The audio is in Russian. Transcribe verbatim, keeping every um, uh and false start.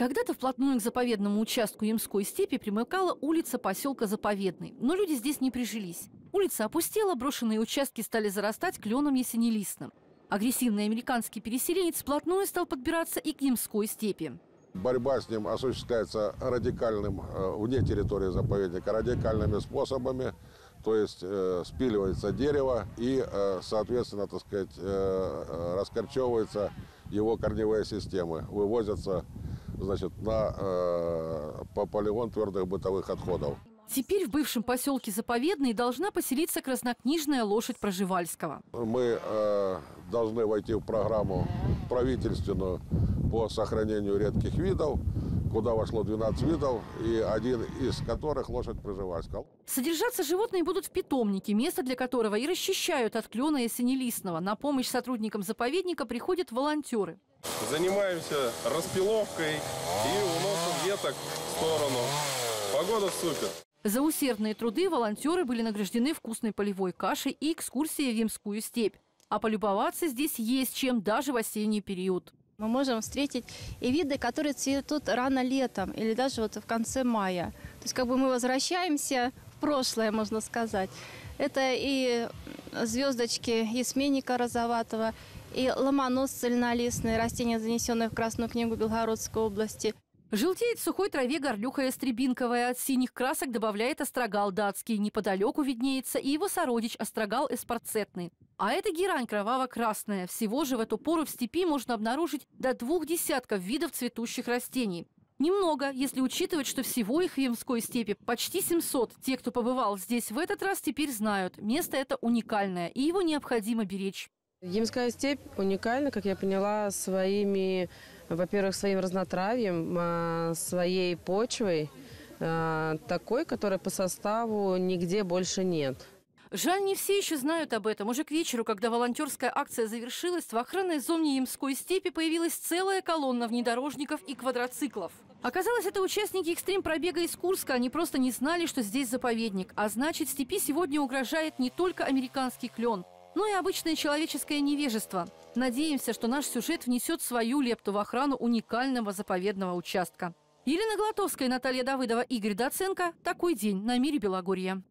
Когда-то вплотную к заповедному участку Ямской степи примыкала улица поселка Заповедный, но люди здесь не прижились. Улица опустела, брошенные участки стали зарастать кленом ясенелистным. Агрессивный американский переселенец вплотную стал подбираться и к Ямской степи. Борьба с ним осуществляется радикальным, вне территории заповедника, радикальными способами. То есть э, спиливается дерево и, э, соответственно, так сказать, э, раскорчевываются его корневые системы, вывозятся, значит, на э, по полигон твердых бытовых отходов. Теперь в бывшем поселке Заповедный должна поселиться краснокнижная лошадь Проживальского. Мы э, должны войти в программу правительственную по сохранению редких видов, куда вошло двенадцать видов, и один из которых лошадь Проживальского. Содержаться животные будут в питомнике, место для которого и расчищают от клена ясенелистного. На помощь сотрудникам заповедника приходят волонтеры. Занимаемся распиловкой и уносом веток в сторону. Погода супер. За усердные труды волонтеры были награждены вкусной полевой кашей и экскурсией в Ямскую степь. А полюбоваться здесь есть чем даже в осенний период. Мы можем встретить и виды, которые цветут рано летом или даже вот в конце мая. То есть как бы мы возвращаемся в прошлое, можно сказать. Это и звездочки ясменника розоватого, и ломонос цельнолистные, растения, занесенные в Красную книгу Белгородской области. Желтеет в сухой траве горлюха ястребинковая. От синих красок добавляет острогал датский. Неподалеку виднеется и его сородич острогал эспарцетный. А это герань кроваво-красная. Всего же в эту пору в степи можно обнаружить до двух десятков видов цветущих растений. Немного, если учитывать, что всего их в Ямской степи почти семьсот. Те, кто побывал здесь в этот раз, теперь знают. Место это уникальное, и его необходимо беречь. Ямская степь уникальна, как я поняла, своими, во-первых, своим разнотравьем, своей почвой, такой, которой по составу нигде больше нет. Жаль, не все еще знают об этом. Уже к вечеру, когда волонтерская акция завершилась, в охранной зоне Ямской степи появилась целая колонна внедорожников и квадроциклов. Оказалось, это участники экстрим-пробега из Курска. Они просто не знали, что здесь заповедник. А значит, степи сегодня угрожает не только американский клен, но и обычное человеческое невежество. Надеемся, что наш сюжет внесет свою лепту в охрану уникального заповедного участка. Елена Глотовская, Наталья Давыдова, Игорь Доценко. Такой день на Мире Белогорья.